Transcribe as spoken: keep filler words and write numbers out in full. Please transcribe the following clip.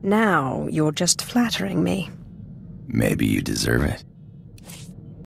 Now you're just flattering me. Maybe you deserve it.